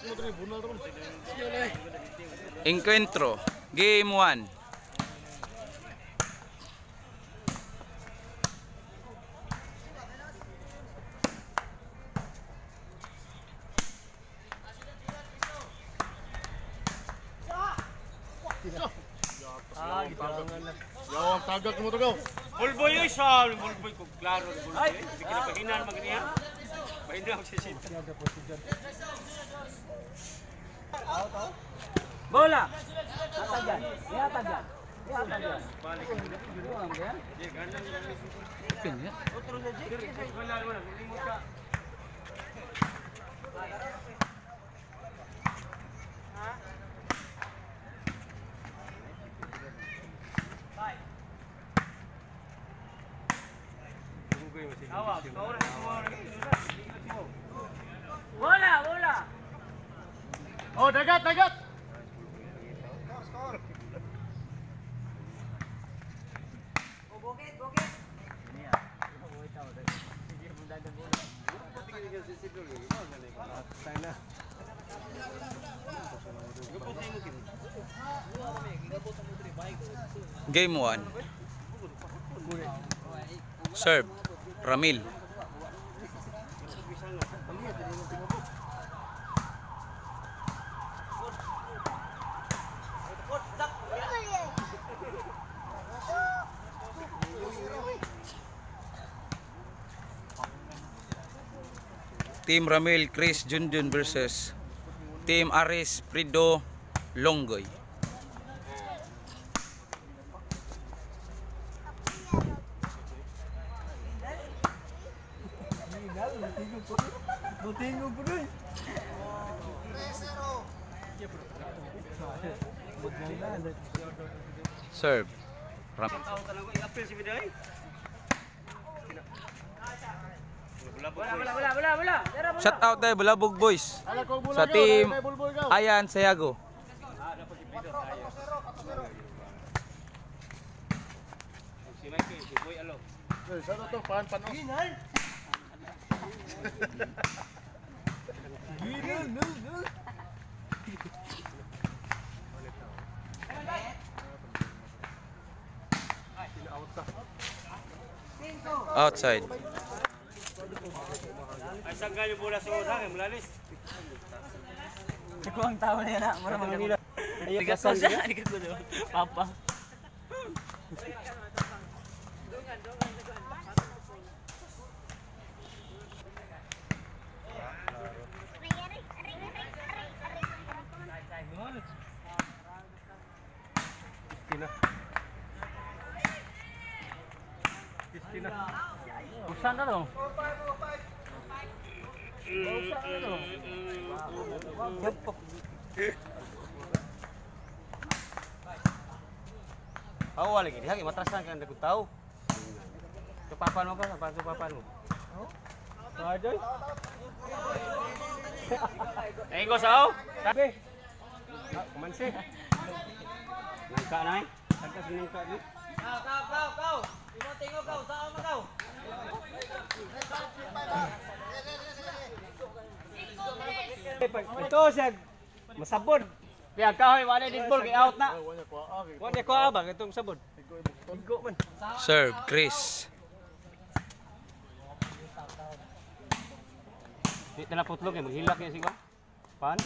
Encuentro, Game 1. Yo, tagak mo to go. Bulboy yun siya. Bulboy ko. Klaro. Bulboy. Hindi kinapaginan magniya. Hindi ako sisita. Bola! Atag yan. Iatag yan. Iatag yan. Balik. Iatag yan. Ikan yan. Otro na Jake. Wala naman. Lilimot ka. Bola, bola. Oh, dagat, dagat. Oh, bukit, bukit. Game 1. Serve, Ramil. Team Ramil, Chris Junjun versus Team Aris Frido Longgoy. Serve. Shout out tayo Bulabog Boys sa team Ayan Sayago. Si Mikey, si Boy Alo. Sa to pan. Outside. Ay sangga yung bola sa udah, mulalis. Ikaw ang tao na yan ha, mura mga nila. Bigat ko siya, hindi ko doon. Papa. Kristina. Buksan na dong. Awal lagi, dia matrasan kan aku tahu. Kepapan apa? Apa kepapan mo? Ada. Go sao? Sabi. Kuman si. Nangka na eh. Nangka sinangka ni. Kau. Tengok kau, saan mo kau? Ito siya masabod. Kaya kahoy wala din ball kay out na. Wala ko ba itong sabod. Igo man. Serve, Chris. Di na putlog eh maghilak niya siguro. Pan.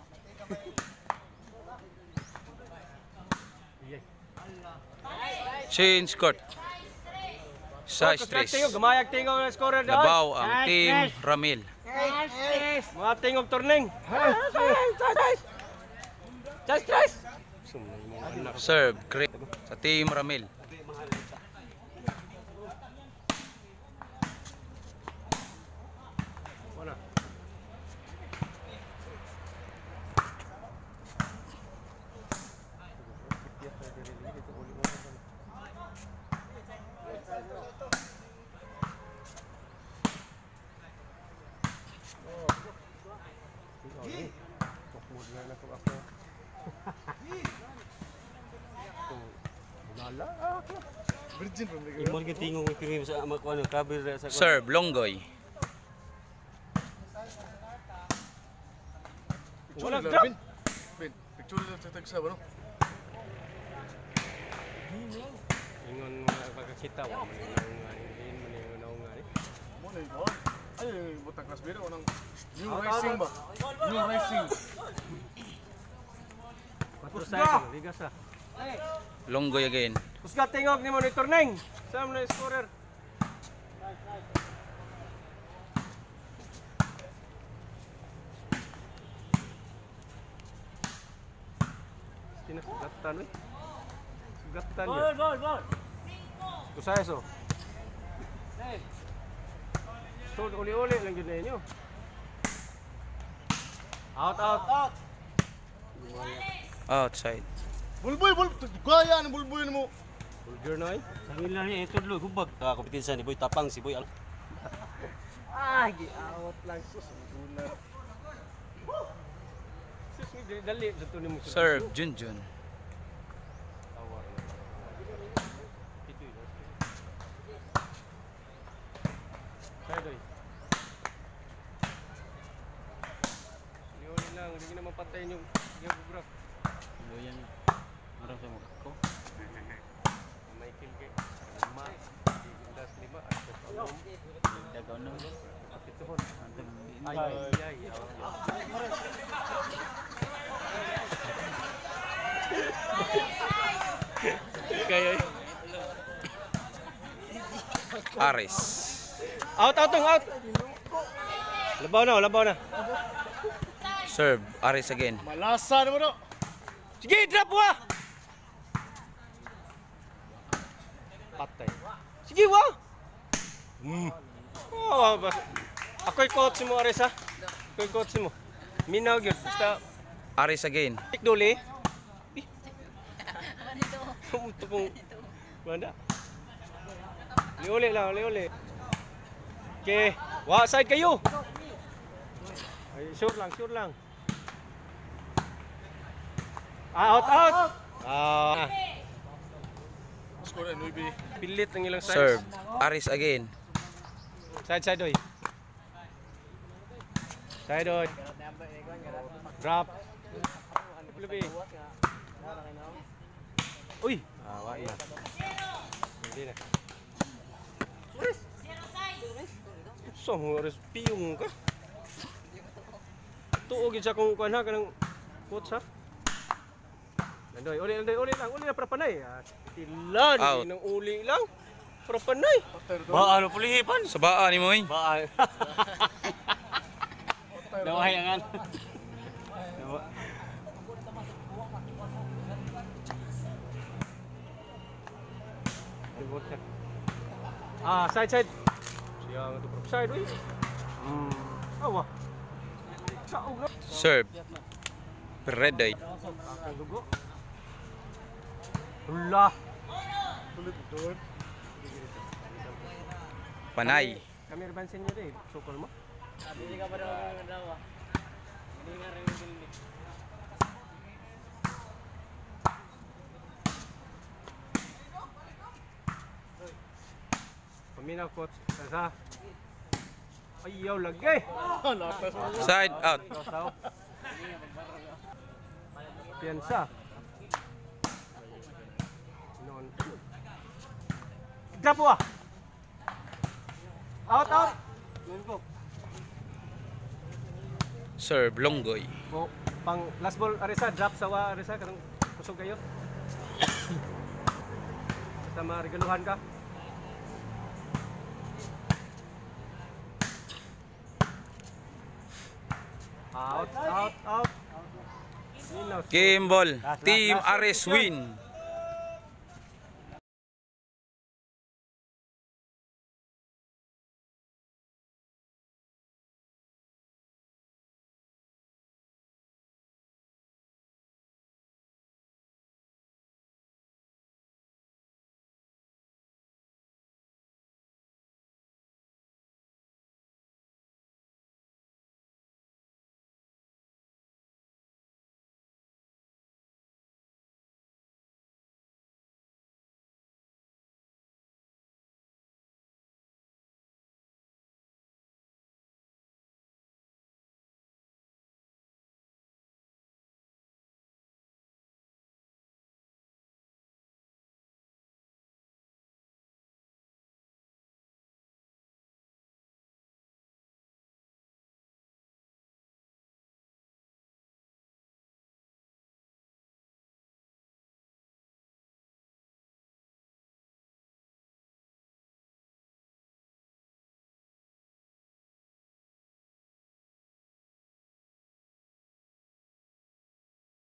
Change court. Sa stress. Gamayag tingog na scorer daw. Labaw ang Team Ramil. Mga tingog turning. Stress. Serve, Chris sa Team Ramil. Imon ka tingog kirim sa makuan kabir sa Serve, Longgoy. Wala Picture drop. Bin. Bin, picture lang sa tagsa ba no? Ingon mga pagkakita wa man yung nga ni. Mo na yun. Ay, butang class biro nang New Rising ba? New Rising. 4 seconds, ligas ah. Longgoy again. Kusga tingog ni monitor neng. Sam na scorer. Tinasugatan eh. Sugatan niya. Ball. Kusaya so. So uli-uli lang yun na inyo. Out. Outside. Bulboy, gaya ng bulboy mo. Vulgar na eh. Sabi lang niya, ito dulu, hubag. Kompetensya ni Boy Tapang, si Boy Al. Ah, gi-out lang sus. Sus, dali. Dito ni mo. Serve, Junjun. Sadoy. Liuli lang, hindi naman patayin yung bro. Boyan. Marang sa mukha ko. Michael kay 5, 5 at sa Dagaw na. kapituhon. Ay. Kaya Aris. out. Labaw na. Serve, Aris again. Malasa naman no. Sige, drop wa. Patay. Sige wa. Oh, ako'y coach mo Arisa. Ako'y coach mo. Minaw gyud basta Aris again. tikduli. Ito pong wala. Liuli lang. Okay, wa side kayo. Ay, sure lang. Out. Score na Nuibi. Pilit ng ilang sides. Serve, Aris again. Side oy. Drop. Lubi. Uy. Wa na. Hindi na. So, oras piyong ka. Tuog yun sa kung kuhan ha, kanang coach ha. Landoy, uli lang para panay. Tilan, Out. ng uli lang. Para panay. Ba, ano pulihipan? Sa baa ni Moy. Ba, nawayangan. Side. Siyang ito side, uy. Awa. Saog na. Serve, Reday. Ang dugo. Hula. Panay. Kami rebansin niyo din. Sukol mo. Hindi ka pa daw daw. Hindi nga rin yung Paminaw coach. Sa. Ayaw lagi. Side out. Kasaw. Piansa. Non. Drop wa. Out. Nungo. Serve, Longgoy. Bo, pang last ball Arisa, drop sa wa Arisa kanang kusog kayo. Basta maregaluhan ka. Out. Game ball. Team Aris win.